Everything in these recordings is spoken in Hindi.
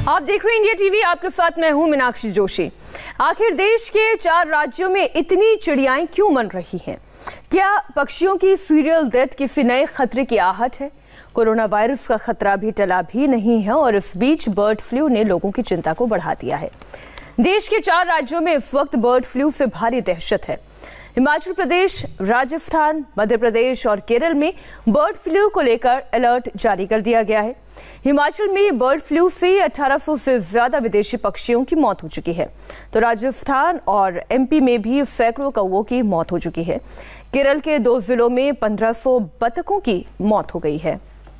आप देख रहे हैं इंडिया टीवी, आपके साथ मैं हूं मीनाक्षी जोशी। आखिर देश के 4 राज्यों में इतनी चिड़ियाएं क्यों मर रही हैं? क्या पक्षियों की सीरियल डेथ किसी नए खतरे की आहट है? कोरोना वायरस का खतरा भी टला भी नहीं है और इस बीच बर्ड फ्लू ने लोगों की चिंता को बढ़ा दिया है। देश के 4 राज्यों में इस वक्त बर्ड फ्लू से भारी दहशत है। हिमाचल प्रदेश, राजस्थान, मध्य प्रदेश और केरल में बर्ड फ्लू को लेकर अलर्ट जारी कर दिया गया है। हिमाचल में बर्ड फ्लू से 1800 से ज्यादा विदेशी पक्षियों की मौत हो चुकी है, तो राजस्थान और एमपी में भी सैकड़ों कौवों की मौत हो चुकी है। केरल के 2 जिलों में 1500 बतखों की मौत हो गई है।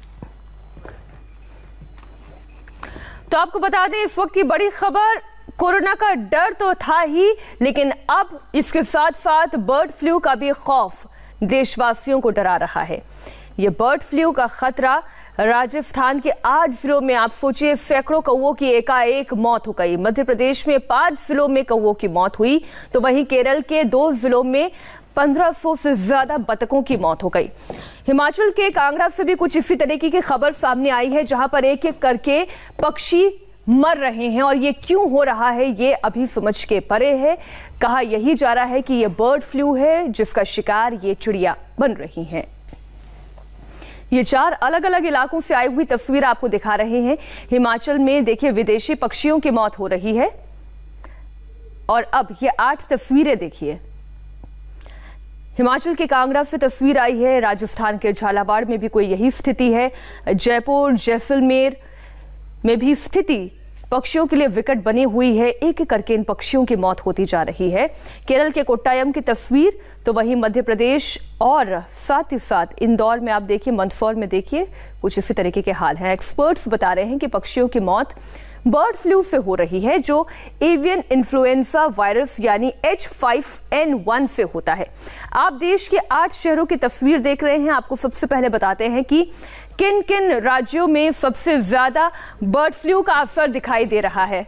तो आपको बता दें, इस वक्त की बड़ी खबर, कोरोना का डर तो था ही, लेकिन अब इसके साथ साथ बर्ड फ्लू का भी खौफ देशवासियों को डरा रहा है। ये बर्ड फ्लू का खतरा राजस्थान के 8 जिलों में, आप सोचिए, सैकड़ों कौवों की एकाएक मौत हो गई। मध्य प्रदेश में 5 जिलों में कौवों की मौत हुई, तो वहीं केरल के 2 जिलों में 1500 से ज्यादा बतखों की मौत हो गई। हिमाचल के कांगड़ा से भी कुछ इसी तरीके की खबर सामने आई है, जहां पर एक एक करके पक्षी मर रहे हैं और ये क्यों हो रहा है ये अभी समझ के परे है। कहा यही जा रहा है कि ये बर्ड फ्लू है जिसका शिकार ये चिड़िया बन रही हैं। ये 4 अलग अलग इलाकों से आई हुई तस्वीर आपको दिखा रहे हैं। हिमाचल में देखिए विदेशी पक्षियों की मौत हो रही है और अब ये 8 तस्वीरें देखिए। हिमाचल के कांगड़ा से तस्वीर आई है, राजस्थान के झालावाड़ में भी कोई यही स्थिति है, जयपुर, जैसलमेर में भी स्थिति पक्षियों के लिए विकट बनी हुई है। एक एक करके इन पक्षियों की मौत होती जा रही है। केरल के कोट्टायम की तस्वीर, तो वहीं मध्य प्रदेश और साथ ही साथ इंदौर में आप देखिए, मंदसौर में देखिए, कुछ इसी तरीके के हाल हैं। एक्सपर्ट्स बता रहे हैं कि पक्षियों की मौत बर्ड फ्लू से हो रही है, जो एवियन इन्फ्लुएंजा वायरस यानी H5N1 से होता है। आप देश के 8 शहरों की तस्वीर देख रहे हैं। आपको सबसे पहले बताते हैं कि किन किन राज्यों में सबसे ज्यादा बर्ड फ्लू का असर दिखाई दे रहा है।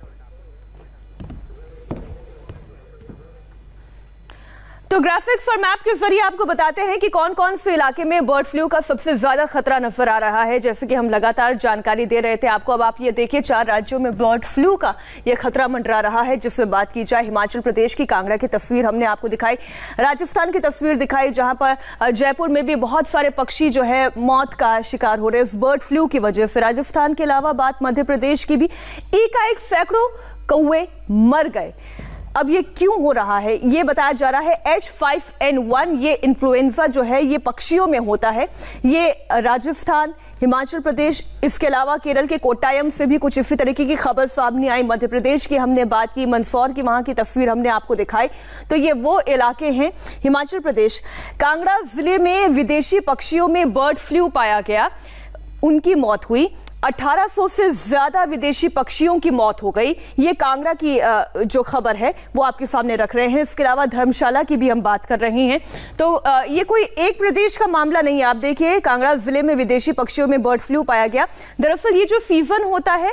तो ग्राफिक्स और मैप के जरिए आपको बताते हैं कि कौन कौन से इलाके में बर्ड फ्लू का सबसे ज्यादा खतरा नजर आ रहा है। जैसे कि हम लगातार जानकारी दे रहे थे आपको, अब आप ये देखिए 4 राज्यों में बर्ड फ्लू का ये खतरा मंडरा रहा है। जिसमें बात की जाए हिमाचल प्रदेश की, कांगड़ा की तस्वीर हमने आपको दिखाई, राजस्थान की तस्वीर दिखाई, जहां पर जयपुर में भी बहुत सारे पक्षी जो है मौत का शिकार हो रहे हैं इस बर्ड फ्लू की वजह से। राजस्थान के अलावा बात मध्य प्रदेश की भी, एकाएक सैकड़ों कौवे मर गए। अब ये क्यों हो रहा है ये बताया जा रहा है। H5N1 ये इन्फ्लुएंजा जो है ये पक्षियों में होता है। ये राजस्थान, हिमाचल प्रदेश, इसके अलावा केरल के कोट्टायम से भी कुछ इसी तरीके की खबर सामने आई। मध्य प्रदेश की हमने बात की, मंदसौर की, वहां की तस्वीर हमने आपको दिखाई। तो ये वो इलाके हैं। हिमाचल प्रदेश, कांगड़ा जिले में विदेशी पक्षियों में बर्ड फ्लू पाया गया, उनकी मौत हुई। 1800 से ज्यादा विदेशी पक्षियों की मौत हो गई। ये कांगड़ा की जो खबर है वो आपके सामने रख रहे हैं। इसके अलावा धर्मशाला की भी हम बात कर रहे हैं। तो ये कोई एक प्रदेश का मामला नहीं है। आप देखिए, कांगड़ा जिले में विदेशी पक्षियों में बर्ड फ्लू पाया गया। दरअसल ये जो सीजन होता है,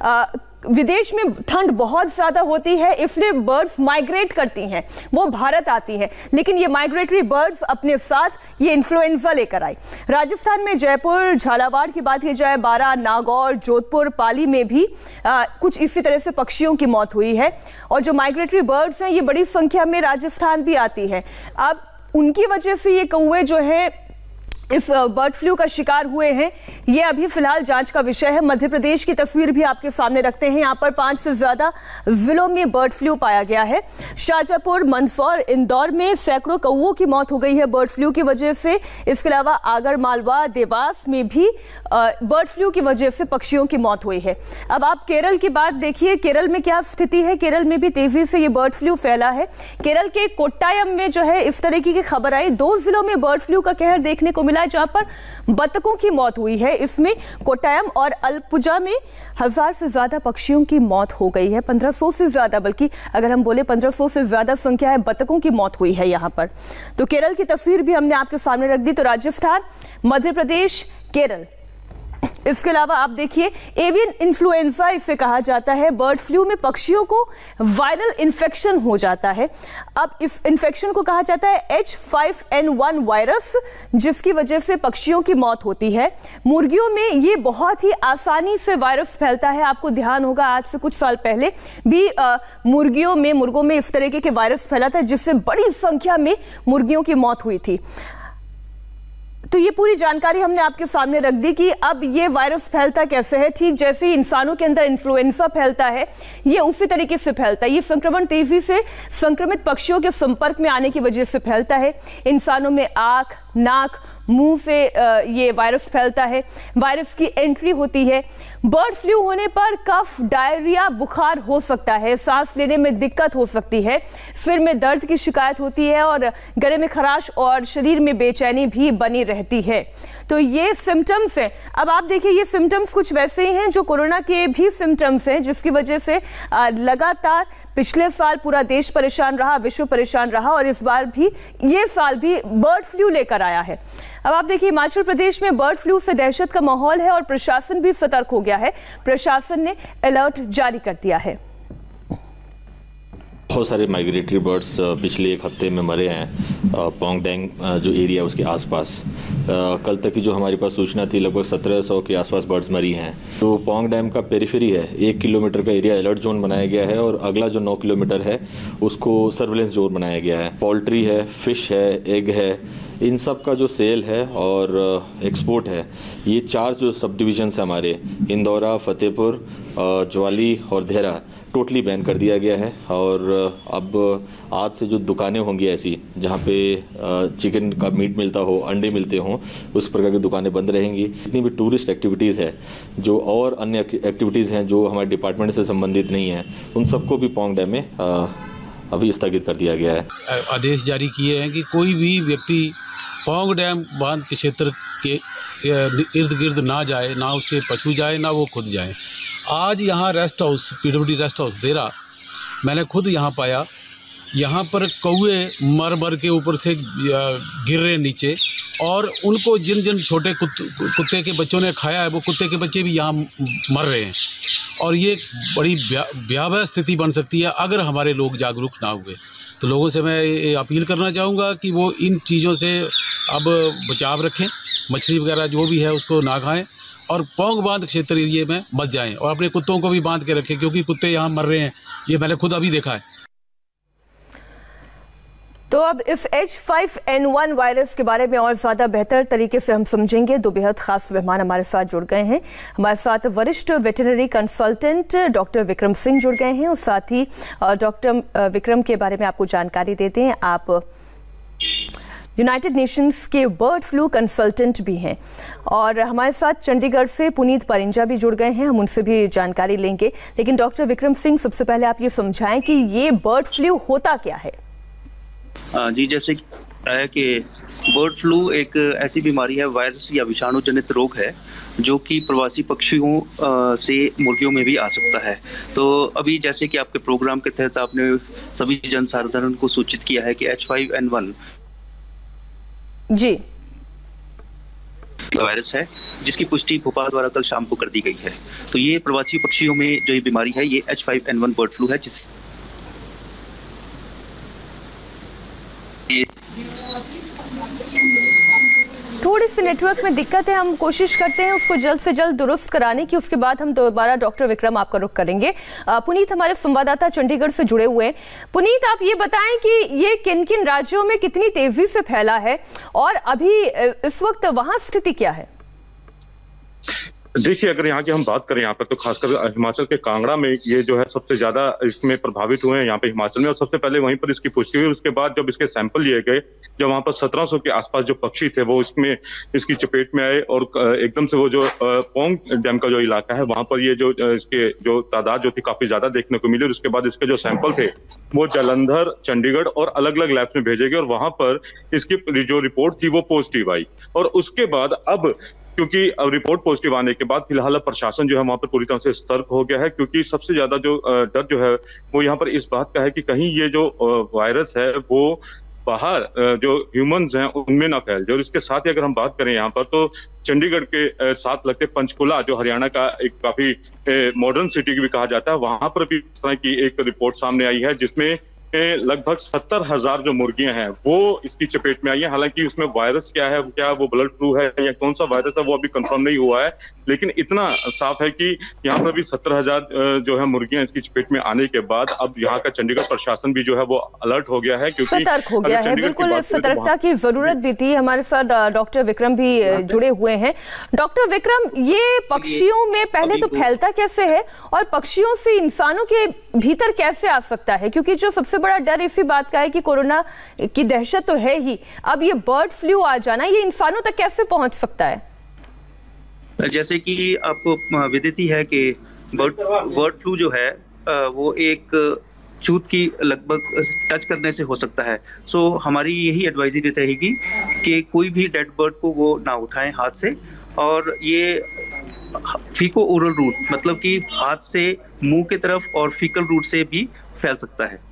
विदेश में ठंड बहुत ज्यादा होती है, इसलिए बर्ड्स माइग्रेट करती हैं, वो भारत आती हैं। लेकिन ये माइग्रेटरी बर्ड्स अपने साथ ये इन्फ्लुएंजा लेकर आई। राजस्थान में जयपुर, झालावाड़ की बात की जाए, बारां, नागौर, जोधपुर, पाली में भी कुछ इसी तरह से पक्षियों की मौत हुई है। और जो माइग्रेटरी बर्ड्स हैं ये बड़ी संख्या में राजस्थान भी आती है। अब उनकी वजह से ये कौवे जो है इस बर्ड फ्लू का शिकार हुए हैं। ये अभी फिलहाल जांच का विषय है। मध्य प्रदेश की तस्वीर भी आपके सामने रखते हैं। यहाँ पर 5 से ज्यादा जिलों में बर्ड फ्लू पाया गया है। शाजापुर, मंदसौर, इंदौर में सैकड़ों कौवों की मौत हो गई है बर्ड फ्लू की वजह से। इसके अलावा आगर मालवा, देवास में भी बर्ड फ्लू की वजह से पक्षियों की मौत हुई है। अब आप केरल की बात देखिए, केरल में क्या स्थिति है। केरल में भी तेजी से ये बर्ड फ्लू फैला है। केरल के कोट्टायम में जो है इस तरीके की खबर आई, 2 जिलों में बर्ड फ्लू का कहर देखने को मिला, जहां पर बतखों की मौत हुई है। इसमें कोट्टायम और अलपुजा में 1000 से ज्यादा पक्षियों की मौत हो गई है। 1500 से ज्यादा, बल्कि अगर हम बोले 1500 से ज्यादा संख्या है बतखों की मौत हुई है यहां पर। तो केरल की तस्वीर भी हमने आपके सामने रख दी। तो राजस्थान, मध्य प्रदेश, केरल, इसके अलावा आप देखिए एवियन इन्फ्लुएंजा इसे कहा जाता है। बर्ड फ्लू में पक्षियों को वायरल इन्फेक्शन हो जाता है। अब इस इन्फेक्शन को कहा जाता है H5N1 वायरस, जिसकी वजह से पक्षियों की मौत होती है। मुर्गियों में ये बहुत ही आसानी से वायरस फैलता है। आपको ध्यान होगा आज से कुछ साल पहले भी मुर्गों में इस तरीके के वायरस फैला था, जिससे बड़ी संख्या में मुर्गियों की मौत हुई थी। तो ये पूरी जानकारी हमने आपके सामने रख दी कि अब ये वायरस फैलता कैसे है। ठीक जैसे ही इंसानों के अंदर इन्फ्लुएंजा फैलता है, ये उसी तरीके से फैलता है। ये संक्रमण तेजी से संक्रमित पक्षियों के संपर्क में आने की वजह से फैलता है। इंसानों में आंख, नाक, मुंह से ये वायरस फैलता है। वायरस की एंट्री होती है। बर्ड फ्लू होने पर कफ, डायरिया, बुखार हो सकता है, सांस लेने में दिक्कत हो सकती है, सिर में दर्द की शिकायत होती है और गले में खराश और शरीर में बेचैनी भी बनी रहती है। तो ये सिम्टम्स हैं। अब आप देखिए, ये सिम्टम्स कुछ वैसे ही हैं जो कोरोना के भी सिम्टम्स हैं, जिसकी वजह से लगातार पिछले साल पूरा देश परेशान रहा, विश्व परेशान रहा और इस बार भी, ये साल भी बर्ड फ्लू लेकर आया है। अब आप देखिए, हिमाचल प्रदेश में बर्ड फ्लू से दहशत का माहौल है और प्रशासन भी सतर्क हो गया है। प्रशासन ने अलर्ट जारी कर दिया है। बहुत सारे माइग्रेटरी बर्ड्स पिछले एक हफ्ते में मरे हैं पोंग डैंग जो एरिया है उसके आसपास। कल तक की जो हमारे पास सूचना थी, लगभग 1700 के आसपास बर्ड्स मरी हैं। तो पोंग डैम का पेरिफेरी है, 1 किलोमीटर का एरिया अलर्ट जोन बनाया गया है और अगला जो 9 किलोमीटर है उसको सर्विलेंस जोन बनाया गया है। पोल्ट्री है, फिश है, एग है, इन सब का जो सेल है और एक्सपोर्ट है, ये 4 जो सब डिविजन्स हैं हमारे, इंदौरा, फतेहपुर, ज्वाली और देहरा, टोटली बैन कर दिया गया है। और अब आज से जो दुकानें होंगी ऐसी जहाँ पे चिकन का मीट मिलता हो, अंडे मिलते हों, उस प्रकार की दुकानें बंद रहेंगी। जितनी भी टूरिस्ट एक्टिविटीज़ है जो और अन्य एक्टिविटीज़ हैं जो हमारे डिपार्टमेंट से संबंधित नहीं हैं, उन सबको भी पोंग डैम में अभी स्थगित कर दिया गया है। आदेश जारी किए हैं कि कोई भी व्यक्ति पोंग डैम बांध के क्षेत्र के इर्द गिर्द ना जाए, ना उसके पशु जाए, ना वो खुद जाए। आज यहाँ rest house, PWD rest house देरा, मैंने खुद यहाँ पाया, यहाँ पर कौवे मर के ऊपर से गिर रहे नीचे और उनको जिन जिन छोटे कुत्ते के बच्चों ने खाया है, वो कुत्ते के बच्चे भी यहाँ मर रहे हैं। और ये बड़ी भयावह स्थिति बन सकती है अगर हमारे लोग जागरूक ना हुए। तो लोगों से मैं ये अपील करना चाहूँगा कि वो इन चीज़ों से अब बचाव रखें, मछली वगैरह जो भी है उसको ना खाएं और पोंग बांध क्षेत्र एरिए में मत जाएं और अपने कुत्तों को भी बांध के रखें, क्योंकि कुत्ते यहाँ मर रहे हैं, ये मैंने खुद अभी देखा है। तो अब इस H5N1 वायरस के बारे में और ज़्यादा बेहतर तरीके से हम समझेंगे। 2 बेहद खास मेहमान हमारे साथ जुड़ गए हैं। हमारे साथ वरिष्ठ veterinary consultant doctor Vikram Singh जुड़ गए हैं और साथ ही डॉक्टर विक्रम के बारे में आपको जानकारी देते हैं। आप यूनाइटेड नेशंस के बर्ड फ्लू कंसल्टेंट भी हैं और हमारे साथ चंडीगढ़ से पुनीत परिंजा भी जुड़ गए हैं, हम उनसे भी जानकारी लेंगे। लेकिन डॉक्टर विक्रम सिंह, सबसे पहले आप ये समझाएं कि ये बर्ड फ्लू होता क्या है। जी, जैसे कि बर्ड फ्लू एक ऐसी बीमारी है, वायरस या विषाणु जनित रोग है जो कि प्रवासी पक्षियों से मुर्गियों में भी आ सकता है। तो अभी जैसे कि आपके प्रोग्राम के तहत आपने सभी जनसाधारण को सूचित किया है कि H5N1 जी वायरस है, जिसकी पुष्टि भोपाल द्वारा कल शाम को कर दी गई है। तो ये प्रवासी पक्षियों में जो ये बीमारी है, ये H5N1 बर्ड फ्लू है, जिस थोड़ी सी नेटवर्क में दिक्कत है, हम कोशिश करते हैं उसको जल्द से जल्द दुरुस्त कराने की। उसके बाद हम दोबारा डॉक्टर विक्रम आपका रुख करेंगे। पुनीत हमारे संवाददाता चंडीगढ़ से जुड़े हुए हैं। पुनीत, आप ये बताएं कि ये किन किन राज्यों में कितनी तेजी से फैला है और अभी इस वक्त वहां स्थिति क्या है? देखिए, अगर यहाँ की हम बात करें, यहाँ पर तो खासकर हिमाचल के कांगड़ा में ये जो है सबसे ज्यादा इसमें प्रभावित हुए हैं यहाँ पे हिमाचल में, और सबसे पहले वहीं पर इसकी पुष्टि हुई। उसके बाद जब इसके सैंपल लिए गए, जब वहां पर 1700 के आसपास जो पक्षी थे वो इसमें इसकी चपेट में आए और एकदम से वो जो पोंग डैम का जो इलाका है वहां पर ये जो इसके जो तादाद जो थी काफी ज्यादा देखने को मिली। और उसके बाद इसके जो सैंपल थे वो जालंधर, चंडीगढ़ और अलग अलग लैब्स में भेजे गए और वहां पर इसकी जो रिपोर्ट थी वो पॉजिटिव आई। और उसके बाद अब क्योंकि रिपोर्ट पॉजिटिव आने के बाद फिलहाल प्रशासन जो है वहां पर पूरी तरह से सतर्क हो गया है, क्योंकि सबसे ज्यादा जो डर जो है वो यहाँ पर इस बात का है कि कहीं ये जो वायरस है वो बाहर जो ह्यूमंस हैं उनमें ना फैल जाए। और इसके साथ ही अगर हम बात करें यहाँ पर, तो चंडीगढ़ के साथ लगते पंचकुला, जो हरियाणा का एक काफी मॉडर्न सिटी भी कहा जाता है, वहां पर भी इस तरह की एक रिपोर्ट सामने आई है जिसमें लगभग 70,000 जो मुर्गियां हैं वो इसकी चपेट में आई है। हालांकि उसमें वायरस क्या है, क्या वो बर्ड फ्लू है या कौन सा वायरस है, वो अभी कंफर्म नहीं हुआ है, लेकिन इतना साफ है कि यहाँ पर भी 70,000 जो है मुर्गियां इसकी चपेट में आने के बाद अब यहाँ का चंडीगढ़ प्रशासन भी जो है वो अलर्ट हो गया है, क्योंकि सतर्क हो गया है। बिल्कुल सतर्कता की जरूरत भी थी। हमारे साथ डॉक्टर विक्रम भी जुड़े हुए हैं। डॉक्टर विक्रम, ये पक्षियों में पहले तो फैलता कैसे है और पक्षियों से इंसानों के भीतर कैसे आ सकता है? क्योंकि जो सबसे बड़ा डर इसी बात का है कि कोरोना की दहशत तो है ही, अब ये बर्ड फ्लू आ जाना, ये इंसानों तक कैसे पहुंच सकता है? जैसे कि आपको विदित ही है कि बर्ड फ्लू जो है वो एक चूत की लगभग टच करने से हो सकता है। सो हमारी यही एडवाइजरी रहेगी कि कोई भी डेड बर्ड को वो ना उठाएं हाथ से, और ये फीको ओरल रूट मतलब कि हाथ से मुंह की तरफ और फीकल रूट से भी फैल सकता है।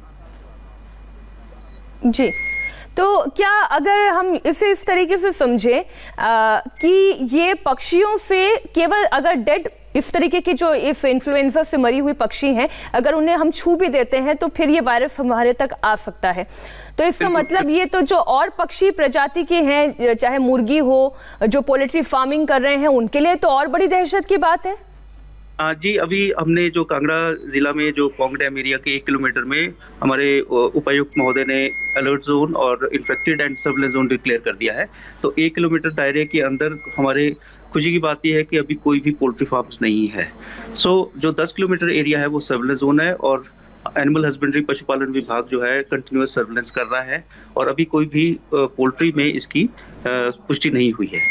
जी, तो क्या अगर हम इसे इस तरीके से समझें कि ये पक्षियों से केवल अगर डेड इस तरीके की जो इस इन्फ्लुएंजा से मरी हुई पक्षी हैं, अगर उन्हें हम छू भी देते हैं तो फिर ये वायरस हमारे तक आ सकता है, तो इसका मतलब ये तो जो और पक्षी प्रजाति के हैं, चाहे मुर्गी हो, जो पोल्ट्री फार्मिंग कर रहे हैं, उनके लिए तो और बड़ी दहशत की बात है। जी, अभी हमने जो कांगड़ा जिला में जो पौंग डैम एरिया के 1 किलोमीटर में हमारे उपायुक्त महोदय ने अलर्ट जोन और infected and surveillance zone declare कर दिया है। तो 1 किलोमीटर दायरे के अंदर हमारे खुशी की बात यह है कि अभी कोई भी पोल्ट्री फार्म्स नहीं है। जो 10 किलोमीटर एरिया है वो सर्विलेंस जोन है, और एनिमल हस्बेंड्री पशुपालन विभाग जो है कंटिन्यूअस सर्विलेंस कर रहा है, और अभी कोई भी पोल्ट्री में इसकी पुष्टि नहीं हुई है।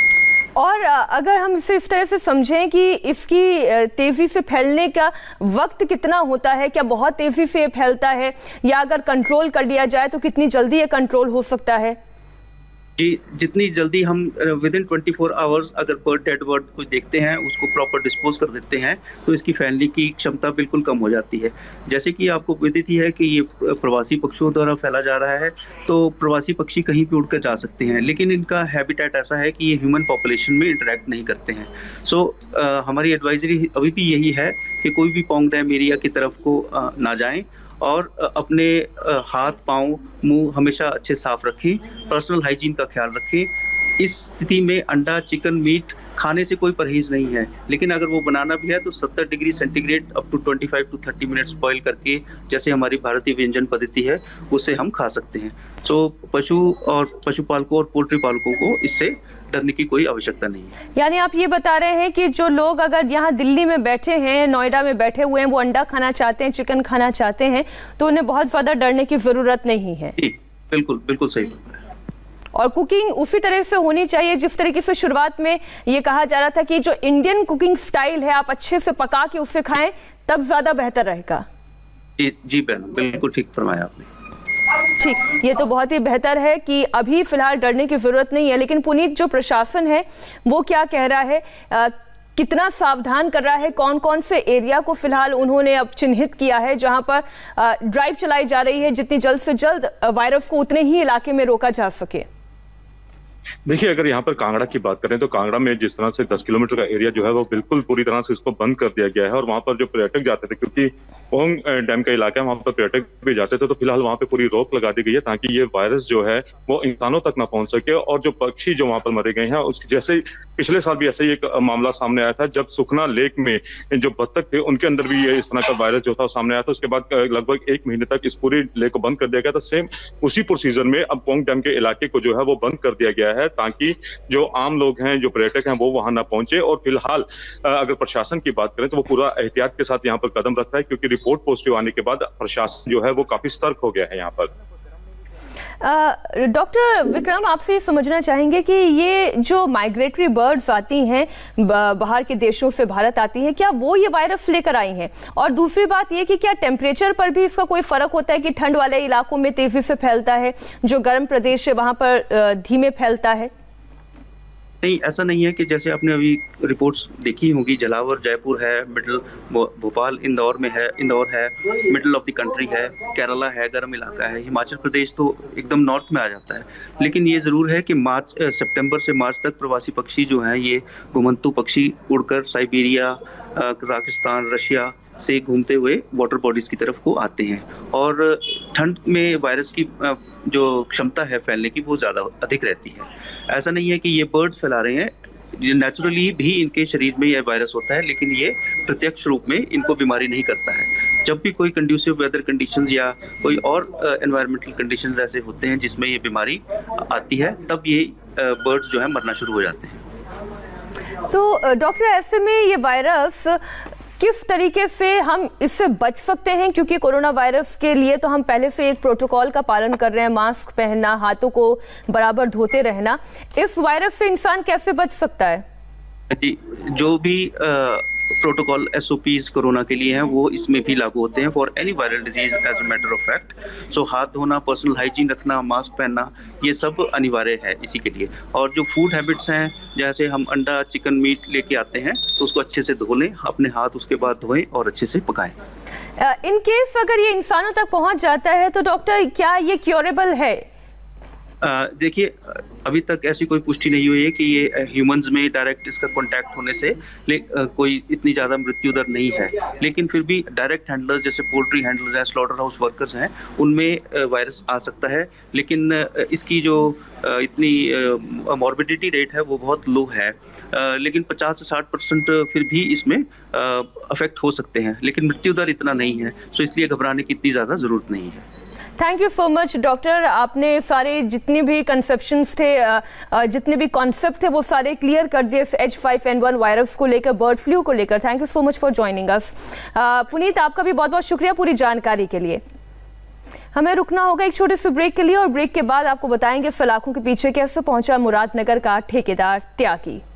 और अगर हम इसे इस तरह से समझें कि इसकी तेजी से फैलने का वक्त कितना होता है, क्या बहुत तेजी से फैलता है, या अगर कंट्रोल कर लिया जाए तो कितनी जल्दी ये कंट्रोल हो सकता है? जी, जितनी जल्दी हम विदिन 24 आवर्स अगर पर डेड बर्ड को देखते हैं, उसको प्रॉपर डिस्पोज कर देते हैं, तो इसकी फैलने की क्षमता बिल्कुल कम हो जाती है। जैसे कि आपको विदित ही है कि ये प्रवासी पक्षियों द्वारा फैला जा रहा है, तो प्रवासी पक्षी कहीं भी उड़कर जा सकते हैं, लेकिन इनका हैबिटेट ऐसा है कि ये ह्यूमन पॉपुलेशन में इंटरेक्ट नहीं करते हैं। हमारी एडवाइजरी अभी भी यही है कि कोई भी पौंग डैम एरिया की तरफ को ना जाएं, और अपने हाथ, पाँव, मुंह हमेशा अच्छे साफ रखें, पर्सनल हाइजीन का ख्याल रखें। इस स्थिति में अंडा, चिकन, मीट खाने से कोई परहेज नहीं है, लेकिन अगर वो बनाना भी है तो 70 degree centigrade up to 25 to 30 minutes boil करके, जैसे हमारी भारतीय व्यंजन पद्धति है, उससे हम खा सकते हैं। पशु और पशुपालकों और पोल्ट्री पालकों को इससे डरने की कोई आवश्यकता नहीं है। यानी आप ये बता रहे हैं कि जो लोग अगर यहाँ दिल्ली में बैठे हैं, नोएडा में बैठे हुए हैं, वो अंडा खाना चाहते हैं, चिकन खाना चाहते हैं, तो उन्हें बहुत ज्यादा डरने की जरूरत नहीं है। बिल्कुल बिल्कुल सही। और कुकिंग उसी तरह से होनी चाहिए जिस तरीके से शुरुआत में ये कहा जा रहा था कि जो इंडियन कुकिंग स्टाइल है, आप अच्छे से पका के उसे खाएं, तब ज्यादा बेहतर रहेगा। जी बहन, बिल्कुल ठीक फरमाया आपने। ठीक, ये तो बहुत ही बेहतर है कि अभी फिलहाल डरने की जरूरत नहीं है। लेकिन पुनीत, जो प्रशासन है वो क्या कह रहा है, कितना सावधान कर रहा है, कौन कौन से एरिया को फिलहाल उन्होंने अब चिन्हित किया है जहां पर ड्राइव चलाई जा रही है जितनी जल्द से जल्द वायरस को उतने ही इलाके में रोका जा सके? देखिए, अगर यहाँ पर कांगड़ा की बात करें तो कांगड़ा में जिस तरह से 10 किलोमीटर का एरिया जो है वो बिल्कुल पूरी तरह से इसको बंद कर दिया गया है, और वहां पर जो पर्यटक जाते थे, क्योंकि पोंग डैम का इलाका है, वहां पर पर्यटक भी जाते थे, तो फिलहाल वहां पे पूरी रोक लगा दी गई है ताकि ये वायरस जो है वो इंसानों तक ना पहुंच सके। और जो पक्षी जो वहां पर मरे गए हैं, उसकी जैसे पिछले साल भी ऐसा ही एक मामला सामने आया था, जब सुखना लेक में जो बत्तख थे उनके अंदर भी ये इस तरह का वायरस जो था सामने आया था। उसके बाद लगभग 1 महीने तक इस पूरी लेक को बंद कर दिया गया था। सेम उसी प्रोसीजर में अब पोंग डैम के इलाके को जो है वो बंद कर दिया गया है ताकि जो आम लोग हैं, जो पर्यटक हैं, वो वहां ना पहुंचे। और फिलहाल अगर प्रशासन की बात करें तो वो पूरा एहतियात के साथ यहाँ पर कदम रखता है, क्योंकि रिपोर्ट पॉजिटिव आने के बाद प्रशासन जो है वो काफी सतर्क हो गया है यहाँ पर। डॉक्टर विक्रम, आपसे समझना चाहेंगे कि ये जो माइग्रेटरी बर्ड्स आती हैं, बाहर के देशों से भारत आती हैं, क्या वो ये वायरस लेकर आई हैं? और दूसरी बात ये कि क्या टेम्परेचर पर भी इसका कोई फर्क होता है कि ठंड वाले इलाकों में तेजी से फैलता है, जो गर्म प्रदेश है वहां पर धीमे फैलता है? नहीं, ऐसा नहीं है कि जैसे आपने अभी रिपोर्ट्स देखी होंगी, जलावर जयपुर है, मिडिल भोपाल इंदौर में है, इंदौर है, मिडिल ऑफ द कंट्री है, केरला है, गर्म इलाका है, हिमाचल प्रदेश तो एकदम नॉर्थ में आ जाता है। लेकिन ये ज़रूर है कि सितंबर से मार्च तक प्रवासी पक्षी जो हैं ये घुमंतु पक्षी उड़कर साइबेरिया, कजाकिस्तान, रशिया से घूमते हुए वाटर बॉडीज की तरफ को आते हैं, और ठंड में वायरस की जो क्षमता है फैलने की वो ज़्यादा अधिक रहती है। ऐसा नहीं है कि ये बर्ड्स फैला रहे हैं, ये नेचुरली भी इनके शरीर में यह वायरस होता है, लेकिन ये प्रत्यक्ष रूप में इनको बीमारी नहीं करता है। जब भी कोई कंड्यूसिव वेदर कंडीशंस या कोई और एनवायरमेंटल कंडीशंस ऐसे होते हैं जिसमें ये बीमारी आती है, तब ये बर्ड्स जो है मरना शुरू हो जाते हैं। तो डॉक्टर, ऐसे में ये वायरस किस तरीके से हम इससे बच सकते हैं, क्योंकि कोरोना वायरस के लिए तो हम पहले से एक प्रोटोकॉल का पालन कर रहे हैं, मास्क पहनना, हाथों को बराबर धोते रहना। इस वायरस से इंसान कैसे बच सकता है? जी, जो भी प्रोटोकॉल SOPs कोरोना के लिए हैं वो इसमें भी लागू होते हैं for any viral disease as a matter of fact. So हाथ धोना, पर्सनल हाइजीन रखना, मास्क पहनना, ये सब अनिवार्य है इसी के लिए। और जो फूड हैबिट्स हैं, जैसे हम अंडा, चिकन, मीट लेके आते हैं तो उसको अच्छे से धो लें, अपने हाथ उसके बाद धोएं और अच्छे से पकाएं। इन केस अगर ये इंसानों तक पहुंच जाता है तो डॉक्टर, क्या ये क्योरेबल है? देखिए, अभी तक ऐसी कोई पुष्टि नहीं हुई है कि ये ह्यूमंस में डायरेक्ट इसका कांटेक्ट होने से कोई इतनी ज़्यादा मृत्यु दर नहीं है। लेकिन फिर भी डायरेक्ट हैंडलर्स जैसे पोल्ट्री हैंडलर्स हैं, स्लॉटर हाउस वर्कर्स हैं, उनमें वायरस आ सकता है। लेकिन इसकी जो इतनी मॉर्बिडिटी रेट है वो बहुत लो है, लेकिन 50 से 60% फिर भी इसमें अफेक्ट हो सकते हैं, लेकिन मृत्यु दर इतना नहीं है। सो इसलिए घबराने की इतनी ज़्यादा ज़रूरत नहीं है। Thank you so much doctor, आपने सारे जितने भी कंसेप्शंस थे, जितने भी कॉन्सेप्ट थे वो सारे क्लियर कर दिए H5N1 वायरस को लेकर, बर्ड फ्लू को लेकर। Thank you so much for joining us. Puneet, आपका भी बहुत बहुत शुक्रिया पूरी जानकारी के लिए। हमें रुकना होगा एक छोटे से ब्रेक के लिए, और ब्रेक के बाद आपको बताएंगे सलाखों के पीछे कैसे पहुंचा मुरादनगर का ठेकेदार त्यागी।